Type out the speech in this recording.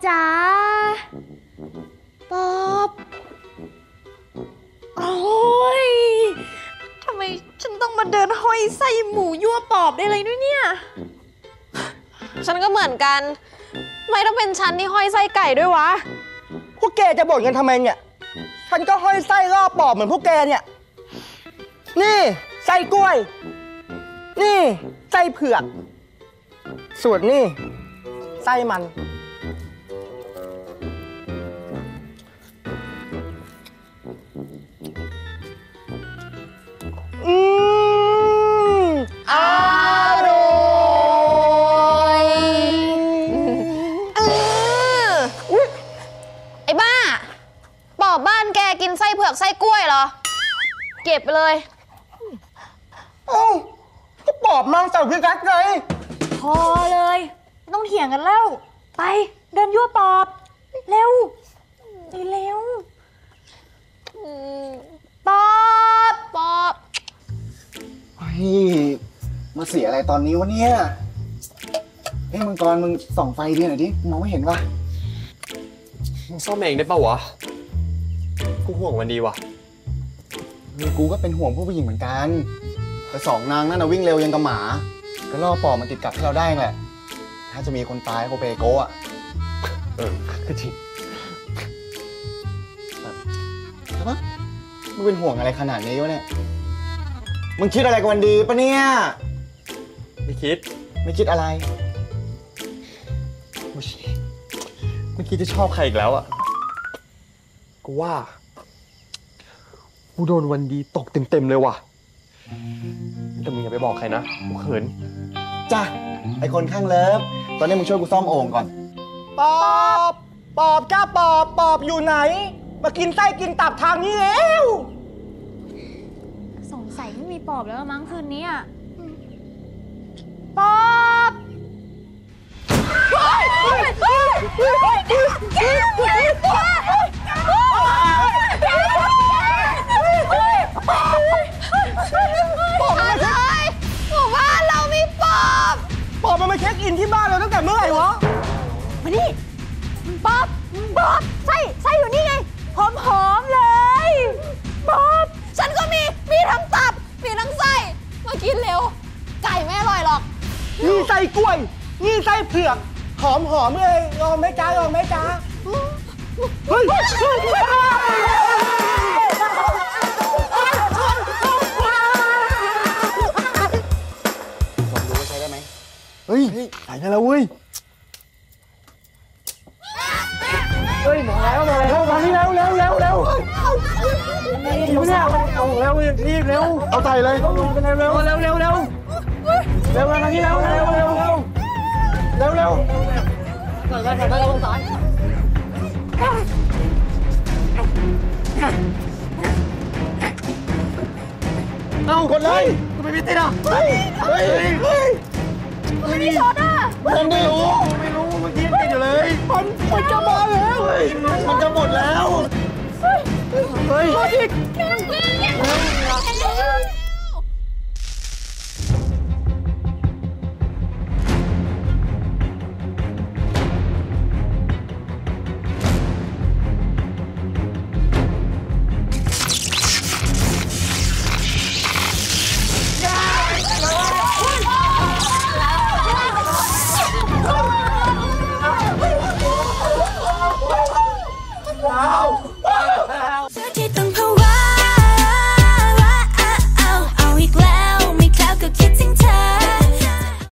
จ๋าปอบโอ้ยทำไมฉันต้องมาเดินห้อยไส้หมูยั่วปอบได้เลยด้วยเนี่ยฉันก็เหมือนกันไม่ต้องเป็นฉันที่ห้อยไส้ไก่ด้วยวะพวกแกจะบ่นกันทำไมเนี่ยฉันก็ห้อยไส้ล่อปอบเหมือนพวกแกเนี่ยนี่ไส้กล้วยนี่ไส้เผือกส่วนนี่ไส้มันอร่อยไอ้บ้าปอบบ้านแกกินไส้เผือกไส้กล้วยเหรอเก็บไปเลยเอ้าก็ปอบมังสวิรัติไงพอเลยไม่ต้องเถียงกันแล้วไปเดินยั่วปอบเร็วเร็วปอบเฮ้ยมาเสียอะไรตอนนี้วะเนี่ยเฮ้ยมังกรมึงส่องไฟดิหน่อยดิมองไม่เห็นวะมึงซ่อมเองได้ป่าวะกูห่วงมันดีวะกูก็เป็นห่วงผู้หญิงเหมือนกันแต่สองนางนั่นน่ะวิ่งเร็วยังกับหมาก็ล่อปอบมันติดกับให้เราได้แหละถ้าจะมีคนตายโคเปโกะก็จริงใช่ปะมึงเป็นห่วงอะไรขนาดนี้วะเนี่ยมึงคิดอะไรกับวันดีปะเนี่ยไม่คิดอะไรไม่คิดจะชอบใครอีกแล้วอ่ะกูว่ากูโดนวันดีตกเต็มเลยว่ะแต่มึงอย่าไปบอกใครนะกูเขินจ้ะไอคนข้างเลิฟตอนนี้มึงช่วยกูซ่อมโอ่งก่อนปอบจ้าปอบอยู่ไหนมากินไส้กินตับทางนี้แล้วสงสัยไม่มีปอบแล้วมั้งคืนนี้อ่ะปอบอะไรหมู่บ้านเรามีปอบมันมาเช็คอินที่บ้านเราตั้งแต่เมื่อไหร่วะมานี่ปอบไส้อยู่นี่ไงหอมเลย ปอบฉันก็มีทั้งตับมีทั้งไส้มากินเร็วไก่ไม่อร่อยหรอกนี่ไส้กล้วยนี่ไส้เผือกหอมเลยลองไหมจ้าเฮ้ยลองดูว่าใช้ได้ไหมเฮ้ยใส่ได้แล้วเว้ยมานี่เร็วอยู่เนี่ยเอาเร็วรีบเร็วเอาใส่เลยเร็วมานี่เร็วมานี่เร็วเกิดลงสายเอากดเลยทำไมไม่ติดอ่ะเฮ้ยไม่ได้ชนอ่ะผมไม่รู้เมื่อกี้ติดอยู่เลยมันจะมาแล้วมันจะหมดแล้วเฮ้ย